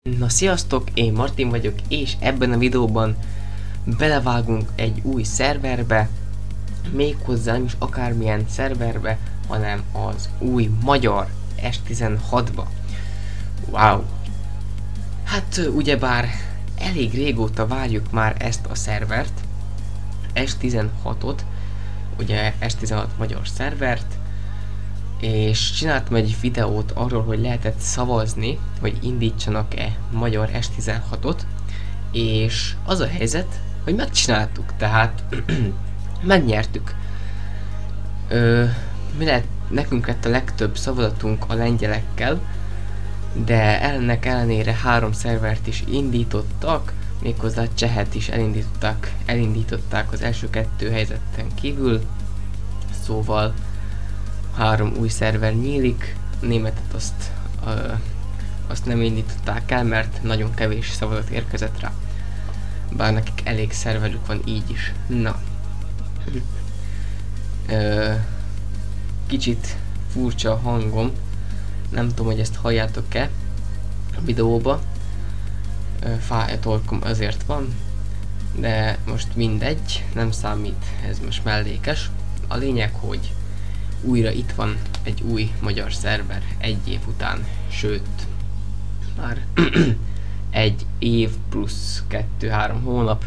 Na sziasztok, én Martin vagyok, és ebben a videóban belevágunk egy új szerverbe, méghozzá nem is akármilyen szerverbe, hanem az új magyar S16-ba. Wow! Hát ugyebár elég régóta várjuk már ezt a szervert, S16-ot, ugye S16 magyar szervert, és csináltam egy videót arról, hogy lehetett szavazni, hogy indítsanak-e magyar S16-ot, és az a helyzet, hogy megcsináltuk, tehát megnyertük. Nekünk lett a legtöbb szavazatunk a lengyelekkel, de ennek ellenére 3 szervert is indítottak, méghozzá a csehet is elindították az első 2 helyzeten kívül, szóval 3 új szerver nyílik, a németet azt nem indították el, mert nagyon kevés szavazat érkezett rá. Bár nekik elég szerverük van így is. Na. Kicsit furcsa a hangom. Nem tudom, hogy ezt halljátok-e a videóba. Fáj a torkom, azért van. De most mindegy, nem számít, ez most mellékes. A lényeg, hogy újra itt van egy új magyar szerver 1 év után, sőt, már 1 év plusz 2-3 hónap,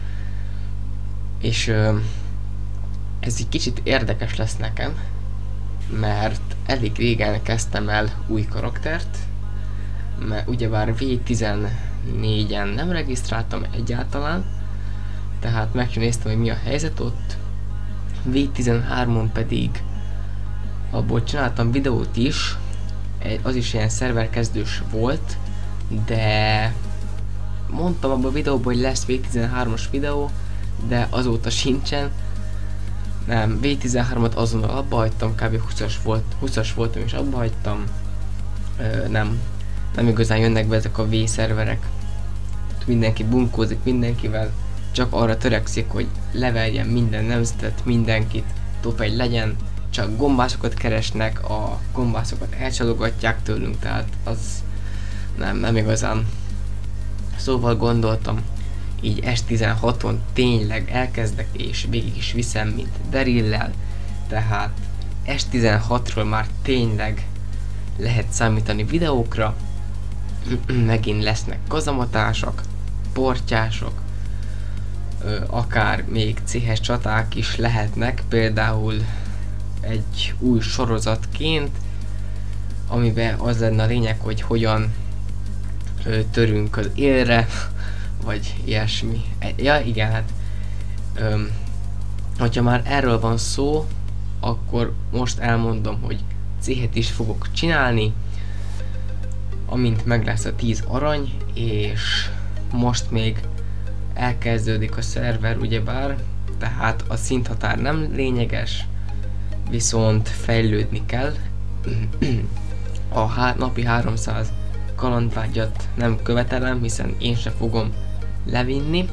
és ez egy kicsit érdekes lesz nekem, mert elég régen kezdtem el új karaktert, mert ugyebár V14-en nem regisztráltam egyáltalán, tehát megnéztem, hogy mi a helyzet ott, V13-on pedig abból csináltam videót is, az is ilyen szerverkezdős volt, de mondtam abban a videóban, hogy lesz V13-as videó, de azóta sincsen. Nem, V13-at azonnal abba hagytam, kb. 20-as voltam és abba hagytam. Nem igazán jönnek be ezek a V szerverek. Mindenki bunkózik mindenkivel, csak arra törekszik, hogy leverjen minden nemzetet, mindenkit, top 1 legyen. Csak gombászokat keresnek, a gombászokat elcsalogatják tőlünk, tehát az nem igazán. Szóval gondoltam, így S16-on tényleg elkezdek és végig is viszem, mint Darryllel, tehát S16-ról már tényleg lehet számítani videókra, megint lesznek kazamatások, portyások, akár még CS csaták is lehetnek, például egy új sorozatként, amiben az lenne a lényeg, hogy hogyan törünk az élre, vagy ilyesmi. Ja igen, hát hogyha már erről van szó, akkor most elmondom, hogy céhet is fogok csinálni, amint meg lesz a 10 arany, és most még elkezdődik a szerver ugyebár, tehát a szinthatár nem lényeges, viszont fejlődni kell. A napi 300 kalandvágyat nem követelem, hiszen én se fogom levinni,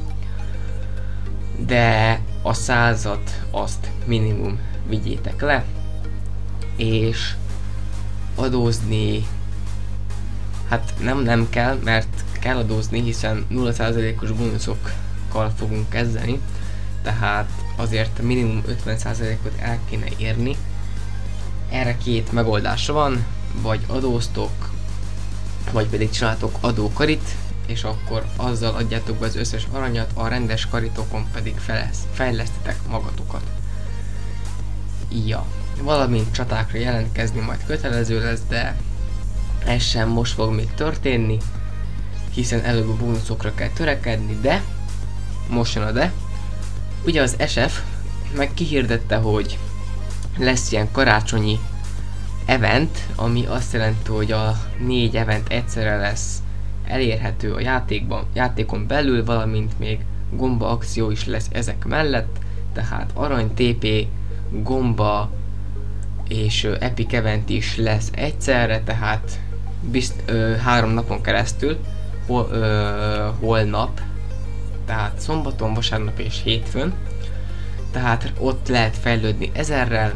de a 100-at azt minimum vigyétek le, és adózni hát nem kell, mert kell adózni, hiszen 0%-os bónuszokkal fogunk kezdeni, tehát azért minimum 50%-ot el kéne érni. Erre 2 megoldása van, vagy adóztok, vagy pedig csináltok adókarit, és akkor azzal adjátok be az összes aranyat, a rendes karitokon pedig fejlesztitek magatokat. Ja, valamint csatákra jelentkezni majd kötelező lesz, de ez sem most fog még történni, hiszen előbb a bónuszokra kell törekedni, de most jön a de. Ugye az SF meg kihirdette, hogy lesz ilyen karácsonyi event, ami azt jelenti, hogy a 4 event egyszerre lesz elérhető a játékon belül, valamint még gomba akció is lesz ezek mellett, tehát arany, TP, gomba és epic event is lesz egyszerre, tehát 3 napon keresztül, holnap, tehát szombaton, vasárnap és hétfőn, tehát ott lehet fejlődni 1000-rel,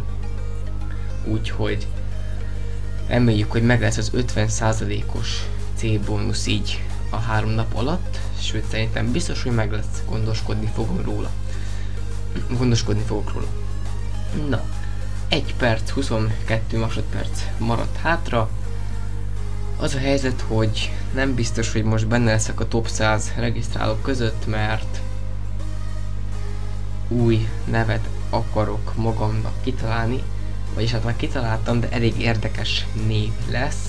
úgyhogy reméljük, hogy meg lesz az 50%-os C-bónusz így a 3 nap alatt, sőt szerintem biztos, hogy meg lesz, gondoskodni fogok róla. Na, 1 perc, 22 másodperc maradt hátra. Az a helyzet, hogy nem biztos, hogy most benne leszek a top 100 regisztrálók között, mert új nevet akarok magamnak kitalálni, vagyis hát már kitaláltam, de elég érdekes név lesz.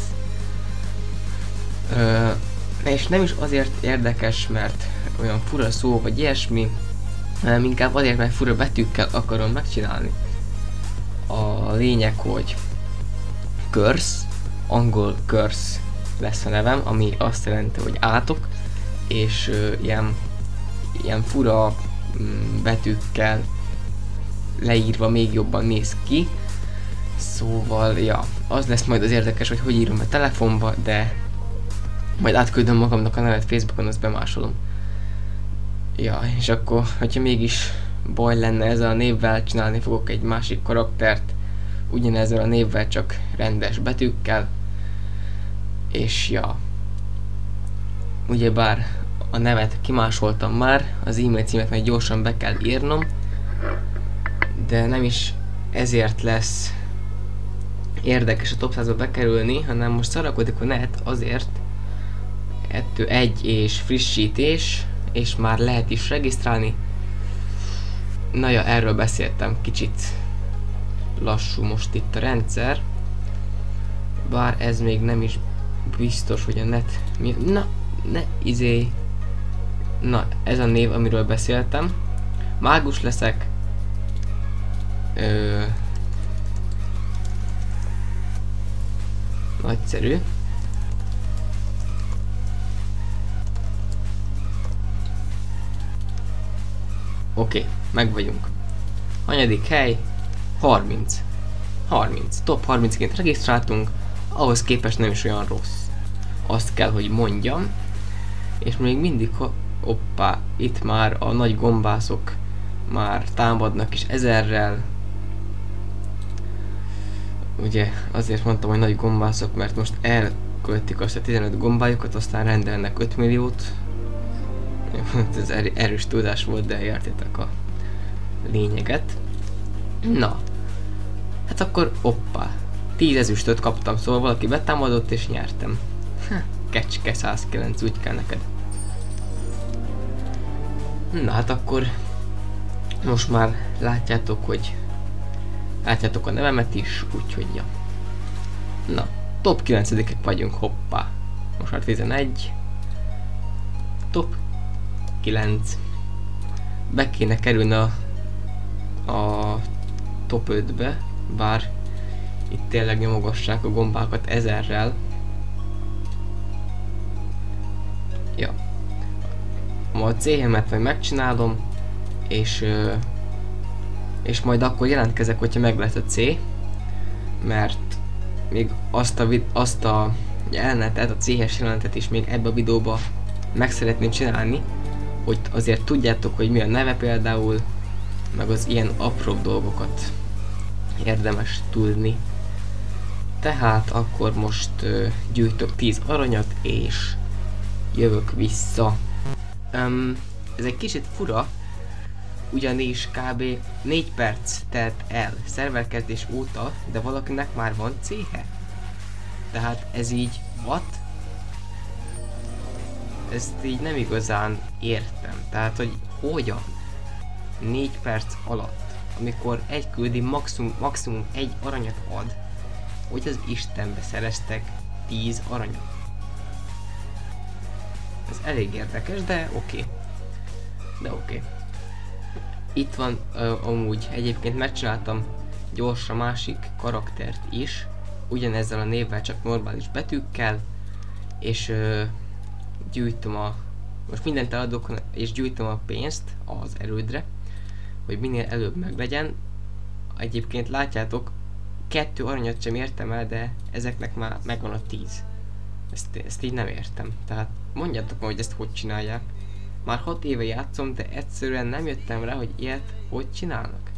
És nem is azért érdekes, mert olyan fura szó vagy ilyesmi, hanem inkább azért, mert fura betűkkel akarom megcsinálni. A lényeg, hogy curse, angol curse lesz a nevem, ami azt jelenti, hogy átok, és ilyen fura betűkkel leírva még jobban néz ki. Szóval, ja, az lesz majd az érdekes, hogy írom a telefonba, de majd átküldöm magamnak a nevet Facebookon, azt bemásolom. Ja, és akkor, hogyha mégis baj lenne ezzel a névvel, csinálni fogok egy másik karaktert, ugyanezzel a névvel, csak rendes betűkkel. És ja, ugyebár a nevet kimásoltam már, az e-mail címet majd gyorsan be kell írnom, de nem is ezért lesz érdekes a top 100-ba bekerülni, hanem most szarakodik a net azért, egy és frissítés, és már lehet is regisztrálni. Na ja, erről beszéltem, kicsit lassú most itt a rendszer, bár ez még nem is biztos, hogy a net... Na, ez a név, amiről beszéltem. Mágus leszek. Nagyszerű. Oké, meg vagyunk. Hanyadik hely? 30. Top 30-ként regisztráltunk, ahhoz képest nem is olyan rossz. Azt kell, hogy mondjam. És még mindig, hoppá, itt már a nagy gombászok már támadnak is 1000-rel. Ugye azért mondtam, hogy nagy gombászok, mert most elköltik azt a 15 gombájukat, aztán rendelnek 5 milliót. Ez erős tudás volt, de értitek a lényeget. Na, hát akkor hoppá, 10 ezüstöt kaptam, szóval valaki betámadott és nyertem. Kecske 109, úgy kell neked. Na hát akkor most már látjátok a nevemet is, úgyhogy ja. Na, top 9-ek vagyunk, hoppá. Most már 11. Top 9. Be kéne kerülni a top 5-be, bár itt tényleg nyomogassák a gombákat 1000-rel. Ja. A C-hemet majd megcsinálom, és majd akkor jelentkezek, hogyha meg lesz a C, mert még azt a jelenetet, a C-hes jelenetet is még ebbe a videóba meg szeretném csinálni, hogy azért tudjátok, hogy mi a neve például, meg az ilyen apróbb dolgokat érdemes tudni. Tehát akkor most gyűjtök 10 aranyat, és jövök vissza. Ez egy kicsit fura, ugyanis kb. 4 perc telt el szerverkezdés óta, de valakinek már van C-he. Tehát ez így, what? Ezt így nem igazán értem. Tehát, hogy hogyan? 4 perc alatt, amikor egy küldi maximum 1 aranyat ad, hogy az Istenbe szereztek 10 aranyat. Ez elég érdekes, de oké. Itt van amúgy, egyébként megcsináltam gyorsan másik karaktert is, ugyanezzel a névvel, csak normális betűkkel, és gyűjtöm most mindent eladok, és gyűjtöm a pénzt az erődre, hogy minél előbb meglegyen. Egyébként látjátok, 2 aranyat sem értem el, de ezeknek már megvan a 10. Ezt így nem értem. Tehát mondjátok meg, hogy ezt hogy csinálják. Már 6 éve játszom, de egyszerűen nem jöttem rá, hogy ilyet hogy csinálnak.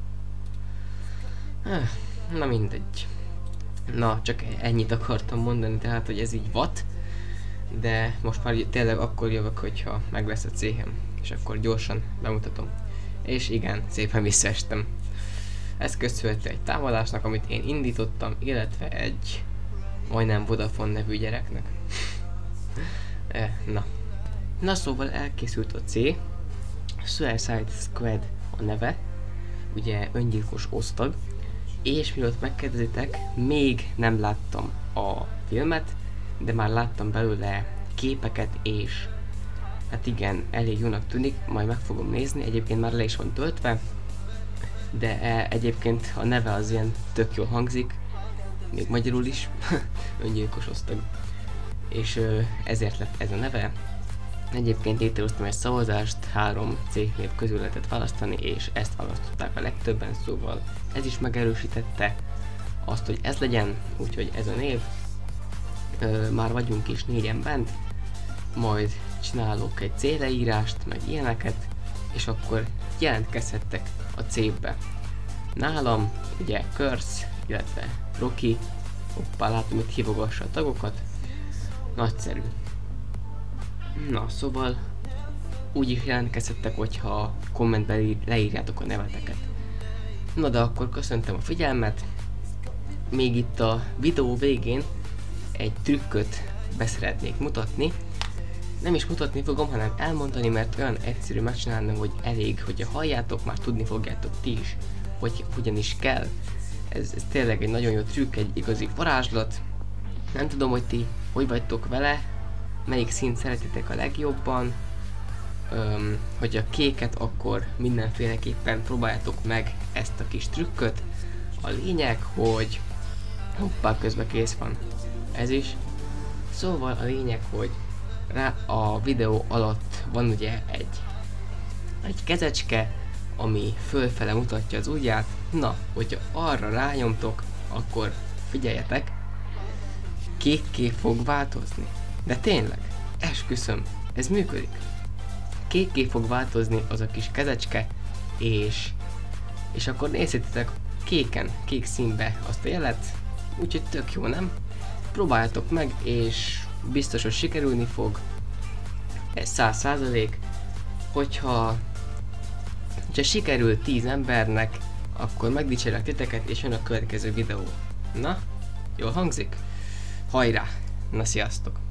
Na mindegy. Na, csak ennyit akartam mondani, tehát, hogy ez így what? de most már tényleg akkor jövök, hogyha meg lesz a céhem, és akkor gyorsan bemutatom. És igen, szépen visszaestem. Ez köszönhető egy támadásnak, amit én indítottam, illetve egy majdnem Vodafone nevű gyereknek. Na szóval elkészült a C, Suicide Squad a neve, ugye öngyilkos osztag, és mielőtt megkérdezitek, még nem láttam a filmet, de már láttam belőle képeket, és hát igen, elég jónak tűnik, majd meg fogom nézni, egyébként már le is van töltve, de egyébként a neve az ilyen tök jól hangzik, még magyarul is, öngyilkos osztag, és ezért lett ez a neve. Egyébként létrehoztam egy szavazást, 3 cégnév közül lehetett választani, és ezt választották a legtöbben, szóval ez is megerősítette azt, hogy ez legyen, úgyhogy ez a név. Már vagyunk is 4-en bent, majd csinálok egy célleírást, meg ilyeneket, és akkor jelentkezhettek a cégbe. Nálam ugye Curse, illetve Rocky, hoppá, látom, itt hívogassa a tagokat, nagyszerű. Na, szóval úgy is jelentkezhettek, hogyha kommentben leírjátok a neveteket. Na de akkor köszöntem a figyelmet. Még itt a videó végén egy trükköt beszeretnék mutatni. Nem is mutatni fogom, hanem elmondani, mert olyan egyszerű megcsinálni, hogy elég, hogyha halljátok, már tudni fogjátok ti is, hogy hogyan is kell. Ez tényleg egy nagyon jó trükk, egy igazi varázslat. Nem tudom, hogy ti hogy vagytok vele, melyik színt szeretitek a legjobban. Hogy a kéket, akkor mindenféleképpen próbáljátok meg ezt a kis trükköt. A lényeg, hogy hoppá, közben kész van ez is. Szóval a lényeg, hogy rá a videó alatt van ugye egy kezecske, ami fölfele mutatja az ujját. Na, hogyha arra rányomtok, akkor figyeljetek, kékké fog változni. De tényleg, esküszöm, ez működik. Kékké fog változni az a kis kezecske, és akkor nézzétek kék színbe azt a jelet, úgyhogy tök jó, nem? Próbáljátok meg, és biztos, hogy sikerülni fog. Ez 100%. Hogyha sikerül 10 embernek, akkor megdicsérlek titeket, és jön a következő videó. Na, jól hangzik? Hajrá! Na, sziasztok!